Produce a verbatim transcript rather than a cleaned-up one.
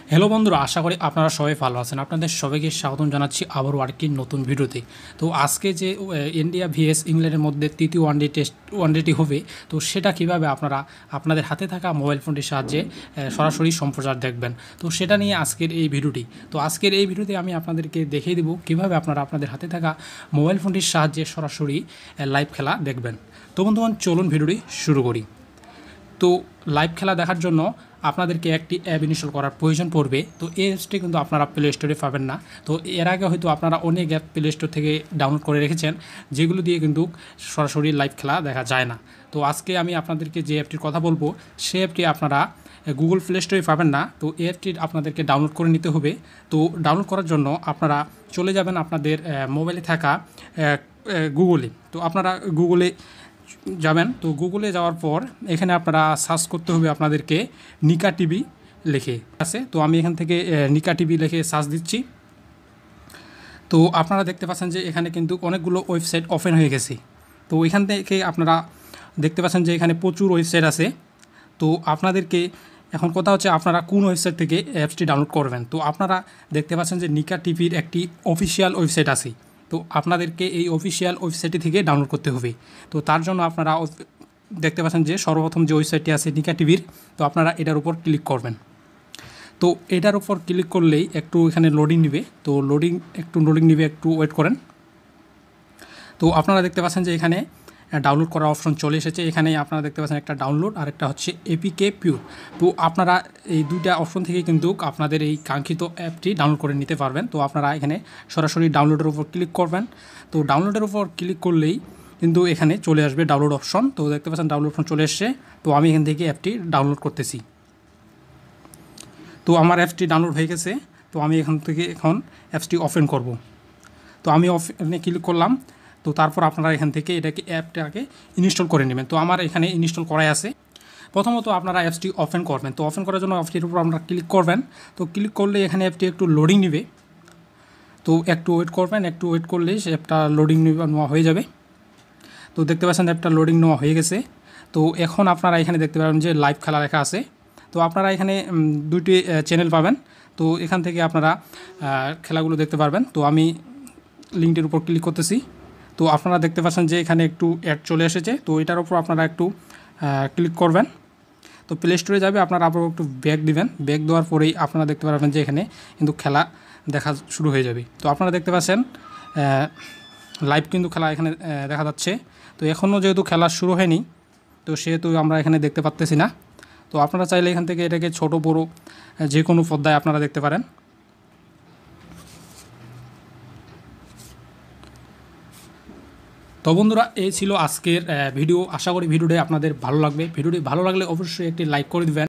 Hello বন্ধুরা, আশা করি আপনারা সবাই ভালো আছেন। আপনাদের সবাইকে স্বাগতম জানাচ্ছি আবারও আরেকটি নতুন ভিডিওতে। তো আজকে যে ইন্ডিয়া ভিএস ইংল্যান্ডের মধ্যে তৃতীয় ওয়ানডে টেস্ট ওয়ানডেটি হবে, তো সেটা কিভাবে আপনারা আপনাদের হাতে থাকা মোবাইল ফোনটির সাহায্যে সরাসরি সম্প্রচার দেখবেন, তো সেটা নিয়ে আজকের এই ভিডিওটি। তো আজকের এই ভিডিওতে আমি আপনাদেরকে দেখিয়ে দেবো কীভাবে আপনারা আপনাদের হাতে থাকা মোবাইল ফোনটির সাহায্যে সরাসরি লাইভ খেলা দেখবেন। তো বন্ধুগণ, চলুন ভিডিওটি শুরু করি। তো লাইভ খেলা দেখার জন্য আপনাদেরকে একটি অ্যাপ ইনস্টল করার প্রয়োজন পড়বে। তো এই অ্যাপসটি কিন্তু আপনারা প্লে স্টোরে পাবেন না। তো এর আগে হয়তো আপনারা অনেক অ্যাপ প্লে স্টোর থেকে ডাউনলোড করে রেখেছেন, যেগুলো দিয়ে কিন্তু সরাসরি লাইভ খেলা দেখা যায় না। তো আজকে আমি আপনাদেরকে যে অ্যাপটির কথা বলবো, সেই অ্যাপটি আপনারা গুগল প্লে স্টোরে পাবেন না। তো এই অ্যাপটি আপনাদেরকে ডাউনলোড করে নিতে হবে। তো ডাউনলোড করার জন্য আপনারা চলে যাবেন আপনাদের মোবাইলে থাকা গুগলে। তো আপনারা গুগলে যাবেন। তো গুগলে যাওয়ার পর এখানে আপনারা সার্চ করতে হবে আপনাদেরকে নিকা টিভি লিখে আছে। তো আমি এখান থেকে নিকা টিভি লিখে সার্চ দিচ্ছি। তো আপনারা দেখতে পাচ্ছেন যে এখানে কিন্তু অনেকগুলো ওয়েবসাইট ওপেন হয়ে গেছে। তো এখান থেকে আপনারা দেখতে পাচ্ছেন যে এখানে প্রচুর ওয়েবসাইট আছে। তো আপনাদেরকে এখন কথা হচ্ছে আপনারা কোন ওয়েবসাইট থেকে অ্যাপসটি ডাউনলোড করবেন। তো আপনারা দেখতে পাচ্ছেন যে নিকা টিভির একটি অফিসিয়াল ওয়েবসাইট আছে। তো আপনাদেরকে এই অফিসিয়াল ওয়েবসাইটটি থেকে ডাউনলোড করতে হবে। তো তার জন্য আপনারা দেখতে পাচ্ছেন যে সর্বপ্রথম যে ওয়েবসাইটটি আছে নিকা টিভির, তো আপনারা এটার উপর ক্লিক করবেন। তো এটার উপর ক্লিক করলেই একটু এখানে লোডিং নেবে। তো লোডিং একটু লোডিং নেবে, একটু ওয়েট করেন। তো আপনারা দেখতে পাচ্ছেন যে এখানে ডাউনলোড করার অপশন চলে এসেছে। এখানে আপনারা দেখতে পাচ্ছেন একটা ডাউনলোড আর একটা হচ্ছে এপিকে পিউর। তো আপনারা এই দুইটা অপশন থেকে কিন্তু আপনাদের এই কাঙ্ক্ষিত অ্যাপটি ডাউনলোড করে নিতে পারবেন। তো আপনারা এখানে সরাসরি ডাউনলোডের উপর ক্লিক করবেন। তো ডাউনলোডের উপর ক্লিক করলেই কিন্তু এখানে চলে আসবে ডাউনলোড অপশন। তো দেখতে পাচ্ছেন ডাউনলোড অপশন চলে এসছে। তো আমি এখান থেকে অ্যাপটি ডাউনলোড করতেছি। তো আমার অ্যাপসটি ডাউনলোড হয়ে গেছে। তো আমি এখান থেকে এখন অ্যাপসটি ওপেন করব। তো আমি ওপেনে ক্লিক করলাম। তো তারপর আপনারা এখান থেকে এটাকে অ্যাপটাকে ইনস্টল করে নেবেন। তো আমার এখানে ইনস্টল করাই আছে। প্রথমত আপনারা অ্যাপসটি ওপেন করবেন। তো ওপেন করার জন্য অ্যাপটির উপর আপনারা ক্লিক করবেন। তো ক্লিক করলে এখানে অ্যাপটি একটু লোডিং নেবে। তো একটু ওয়েট করবেন, একটু ওয়েট করলেই অ্যাপটা লোডিং নেওয়া হয়ে যাবে। তো দেখতে পাচ্ছেন অ্যাপটা লোডিং নেওয়া হয়ে গেছে। তো এখন আপনারা এখানে দেখতে পাবেন যে লাইভ খেলা লেখা আছে। তো আপনারা এখানে দুইটি চ্যানেল পাবেন। তো এখান থেকে আপনারা খেলাগুলো দেখতে পারবেন। তো আমি লিঙ্কটির উপর ক্লিক করতেছি। তো আপনারা দেখতে পাচ্ছেন যে এখানে একটু অ্যাড চলে এসেছে। তো এটার উপর আপনারা একটু ক্লিক করবেন। তো প্লে স্টোরে যাবে, আপনারা আবার একটু ব্যাক দিবেন। ব্যাক দেওয়ার পরেই আপনারা দেখতে পারবেন যে এখানে কিন্তু খেলা দেখা শুরু হয়ে যাবে। তো আপনারা দেখতে পাচ্ছেন লাইভ কিন্তু খেলা এখানে দেখা যাচ্ছে। তো এখনও যেহেতু খেলা শুরু হয়নি, তো সেহেতু আমরা এখানে দেখতে পাচ্তেছি না। তো আপনারা চাইলে এখান থেকে এটাকে ছোট বড় যে কোনো পর্দায় আপনারা দেখতে পারেন। তো বন্ধুরা, এই ছিল আজকের ভিডিও। আশা করি ভিডিওটি আপনাদের ভালো লাগবে। ভিডিওটি ভালো লাগলে অবশ্যই একটি লাইক করে দিবেন।